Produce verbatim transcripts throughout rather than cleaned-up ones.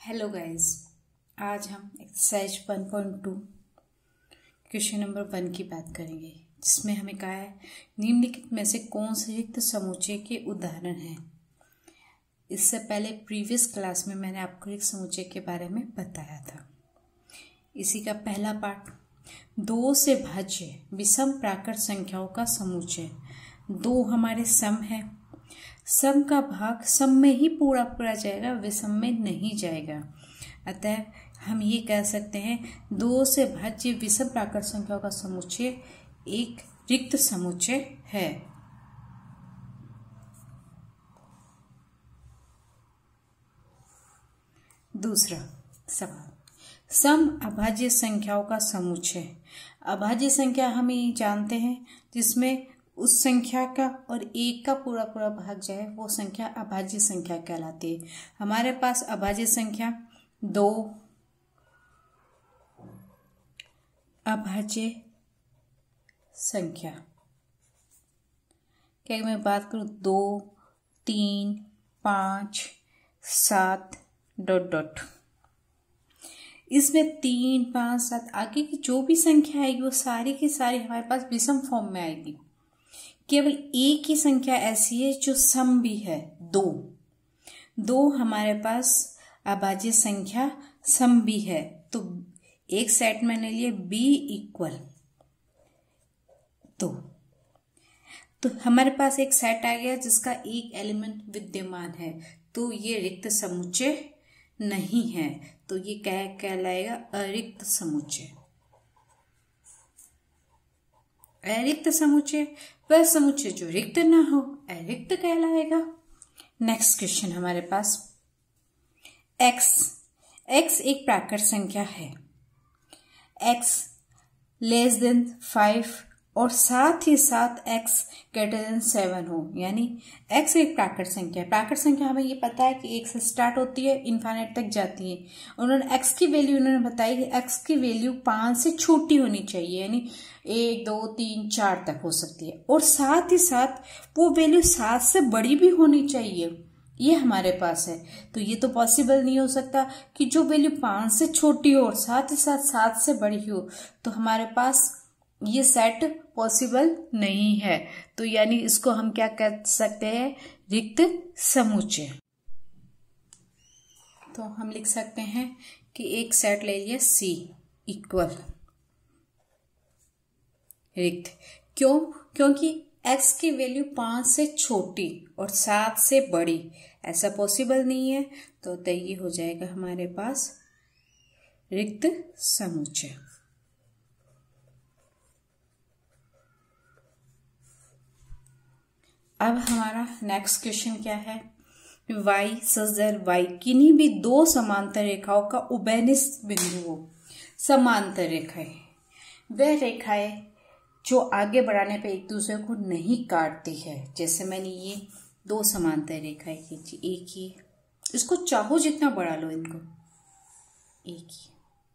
Hello guys, आज हम exercise one point two question number one की बात करेंगे, जिसमें हमें कहा है निम्नलिखित में से कौन से रिक्त समुच्चय के उदाहरण हैं। इससे पहले प्रीवियस क्लास में मैंने आपको एक समुच्चय के बारे में बताया था। इसी का पहला पार्ट, दो से भाज्य विषम प्राकृत संख्याओं का समुच्चय। दो हमारे सम है, सम का भाग सम में ही पूरा पूरा जाएगा, विषम में नहीं जाएगा। अतः हम ये कह सकते हैं दो से भाज्य विषम प्राकृत संख्याओं का समुच्चय एक रिक्त समुच्चय है। दूसरा सवाल, सम अभाज्य संख्याओं का समुच्चय। अभाज्य संख्या हम ये जानते हैं जिसमें उस संख्या का और एक का पूरा पूरा भाग जाए, वो संख्या अभाज्य संख्या कहलाती है। हमारे पास अभाज्य संख्या दो, अभाज्य संख्या क्या मैं बात करूं, दो, तीन, पाँच, सात डॉट डॉट। इसमें तीन, पाँच, सात आगे की जो भी संख्या आएगी वो सारी की सारी हमारे पास विषम फॉर्म में आएगी। केवल एक ही संख्या ऐसी है जो सम भी है, दो। दो हमारे पास अभाज्य संख्या सम भी है, तो एक सेट मैंने लिए बी इक्वल दो। तो हमारे पास एक सेट आ गया जिसका एक एलिमेंट विद्यमान है, तो ये रिक्त समुच्चय नहीं है, तो ये क्या कहलाएगा, अरिक्त समुच्चय। अरिक्त समुच्चय वह समुच्चय जो रिक्त ना हो, अरिक्त कहलाएगा। नेक्स्ट क्वेश्चन हमारे पास, x x एक प्राकृत संख्या है। x लेस देन फाइव और साथ ही साथ x ग्रेटर देन सेवन हो, यानी x एक प्राकृत संख्या है। प्राकृत संख्या हमें ये पता है कि एक से स्टार्ट होती है, इनफाइनाइट तक जाती है। उन्होंने x की वैल्यू उन्होंने बताई कि x की वैल्यू पांच से छोटी होनी चाहिए, यानी एक, दो, तीन, चार तक हो सकती है, और साथ ही साथ वो वैल्यू सात से बड़ी भी होनी चाहिए। ये हमारे पास है, तो ये तो पॉसिबल नहीं हो सकता कि जो वैल्यू पांच से छोटी हो और साथ ही साथ सात से बड़ी हो, तो हमारे पास ये सेट पॉसिबल नहीं है। तो यानी इसको हम क्या कह सकते हैं, रिक्त समुच्चय। तो हम लिख सकते हैं कि एक सेट ले लिया C इक्वल रिक्त। क्यों? क्योंकि x की वैल्यू पांच से छोटी और सात से बड़ी, ऐसा पॉसिबल नहीं है, तो ये हो जाएगा हमारे पास रिक्त समुच्चय। अब हमारा नेक्स्ट क्वेश्चन क्या है, y सच दैट y किन्हीं भी दो समांतर रेखाओं का उभयनिष्ठ बिंदु हो। समांतर रेखाएं वह रेखाएं जो आगे बढ़ाने पे एक दूसरे को नहीं काटती है। जैसे मैंने ये दो समांतर रेखाएं खींची, एक ही, इसको चाहो जितना बढ़ा लो, इनको एक ही,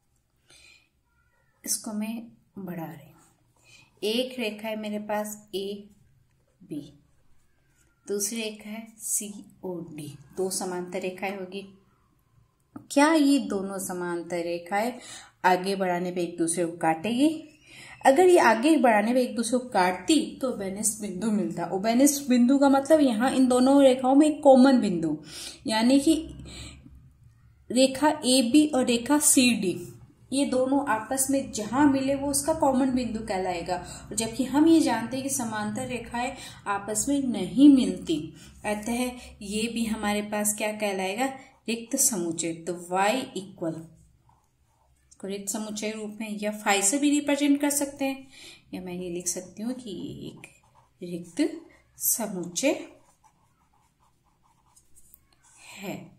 इसको मैं बढ़ा रही हूं। एक रेखा है मेरे पास ए बी, दूसरी रेखा है सी और डी, दो समांतर रेखाएं होगी। क्या ये दोनों समांतर रेखाएं आगे बढ़ाने पे एक दूसरे को काटेगी? अगर ये आगे बढ़ाने पे एक दूसरे को काटती तो उभयनिष्ठ बिंदु मिलता। उभयनिष्ठ बिंदु का मतलब यहाँ इन दोनों रेखाओं में एक कॉमन बिंदु, यानी कि रेखा ए बी और रेखा सी डी, ये दोनों आपस में जहां मिले वो उसका कॉमन बिंदु कहलाएगा। और जबकि हम ये जानते हैं कि समांतर रेखाएं आपस में नहीं मिलती, अतः ये भी हमारे पास क्या कहलाएगा, रिक्त समुच्चय। तो y इक्वल को रिक्त समुच्चय रूप में या फाइव से भी रिप्रेजेंट कर सकते हैं, या मैं ये लिख सकती हूँ कि ये एक रिक्त समुच्चय है।